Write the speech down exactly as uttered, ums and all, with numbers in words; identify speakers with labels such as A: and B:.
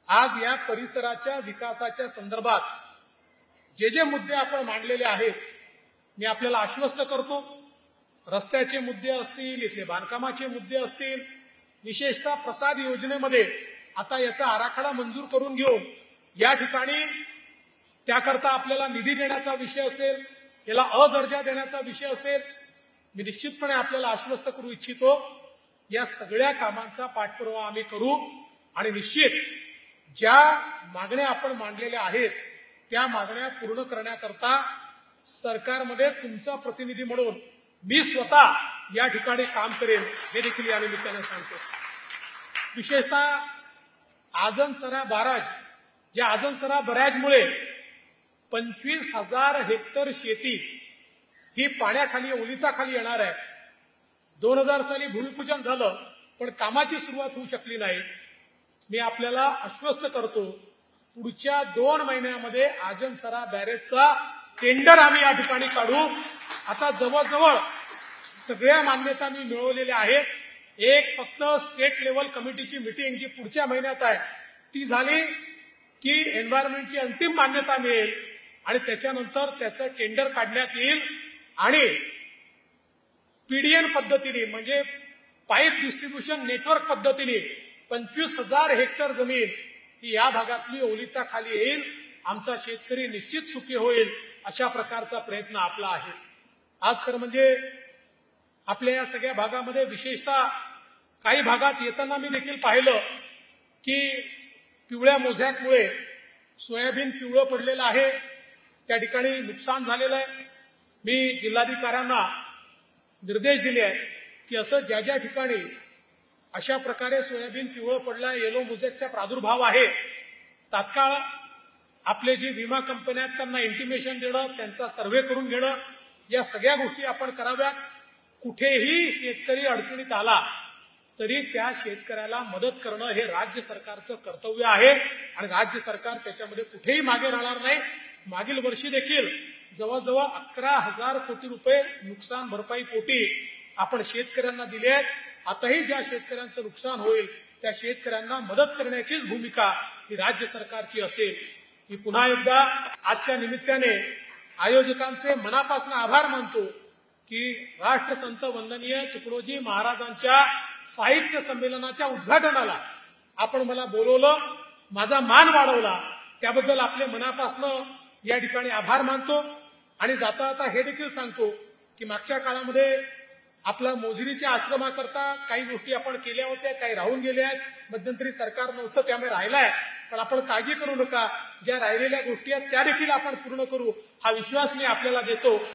A: आज या परिसराच्या विकासाच्या संदर्भात जे जे मुद्दे आपण मांडलेले आहेत मी आपल्याला आश्वस्त करतो। रस्त्याचे मुद्दे असतील, इथले बांधकामाचे मुद्दे असतील, विशेषतः प्रसाद योजनेमध्ये आता याचा आराखडा मंजूर करून घेऊन या ठिकाणी त्याकरता आपल्याला निधी देण्याचा विषय असेल, याला अ दर्जा देण्याचा विषय असेल, मी निश्चितपणे आपल्याला आश्वस्त करू इच्छितो या सगळ्या कामांचा पाठपुरावा आम्ही करू आणि निश्चित ज्या मागण्या आपण मांडलेल्या आहेत त्या मागण्या पूर्ण करण्याकरता सरकारमध्ये तुमचा प्रतिनिधी म्हणून मी स्वतः या ठिकाणी काम करेन हे देखील या निमित्ताने सांगतो। विशेषतः आजनसरा बराज, ज्या आजनसरा बराजमुळे पंचवीस हजार हेक्टर शेती ही पाण्याखाली ओलिताखाली येणार आहे। दोन हजार साली भूमिपूजन झालं पण कामाची सुरुवात होऊ शकली नाही। मी आपल्याला आश्वस्त करतो पुढच्या दोन महिन्यामध्ये आजनसरा बॅरेजचा टेंडर आम्ही या ठिकाणी काढू। आता जवळजवळ सगळ्या मान्यता मी मिळवलेल्या आहेत। एक फक्त स्टेट लेवल कमिटीची मीटिंग जी पुढच्या महिन्यात आहे ती झाली की एन्व्हायरमेंटची अंतिम मान्यता मिळेल आणि त्याच्यानंतर त्याचं टेंडर काढण्यात येईल आणि पीडीएन पद्धतीने म्हणजे पाईप डिस्ट्रीब्युशन नेटवर्क पद्धतीने पंचवीस हजार हेक्टर जमीन ही या भागातली ओलिताखाली येईल। आमचा शेतकरी निश्चित सुखी होईल अशा प्रकारचा प्रयत्न आपला आहे। आज खरं म्हणजे आपल्या या सगळ्या भागामध्ये विशेषतः काही भागात येताना मी देखील पाहिलं की पिवळ्या मोझॅकमुळे सोयाबीन पिवळं पडलेलं आहे, त्या ठिकाणी नुकसान झालेलं आहे। मी जिल्हाधिकाऱ्यांना निर्देश दिले आहेत की असं ज्या ज्या ठिकाणी अशा प्रकारे सोयाबीन पिवळं पडलाय, येलो मोझॅकचा प्रादुर्भाव आहे, तात्काळ आपले जे विमा कंपन्या आहेत त्यांना इंटिमेशन देणं, त्यांचा सर्व्हे करून घेणं, या सगळ्या गोष्टी आपण कराव्यात। कुठेही शेतकरी अडचणीत आला तरी त्या शेतकऱ्याला मदत करणं हे राज्य सरकारचं कर्तव्य आहे आणि राज्य सरकार त्याच्यामध्ये कुठेही मागे राहणार नाही। मागील वर्षी देखील जवळजवळ अकरा हजार कोटी रुपये नुकसान भरपाई पोटी आपण शेतकऱ्यांना दिले आहेत। आताही ज्या शेतकऱ्यांचं नुकसान होईल त्या शेतकऱ्यांना मदत करण्याचीच भूमिका ही राज्य सरकारची असेल। मी पुन्हा एकदा आजच्या निमित्ताने आयोजकांचे मनापासून आभार मानतो की राष्ट्रसंत वंदनीय तुकडोजी महाराजांच्या साहित्य संमेलनाच्या उद्घाटनाला आपण मला बोलवलं, माझा मान वाढवला, त्याबद्दल आपले मनापासून या ठिकाणी आभार मानतो। आणि जाता जाता हे देखील सांगतो की मागच्या काळामध्ये आपला मोजरीच्या आश्रमाकरता काही गोष्टी आपण केल्या होत्या, काही राहून गेल्या आहेत, मध्यंतरी सरकार नव्हतं त्यामुळे राहिलाय, पण आपण काळजी करू नका, ज्या राहिलेल्या गोष्टी आहेत त्या देखील आपण पूर्ण करू हा विश्वास मी आपल्याला देतो।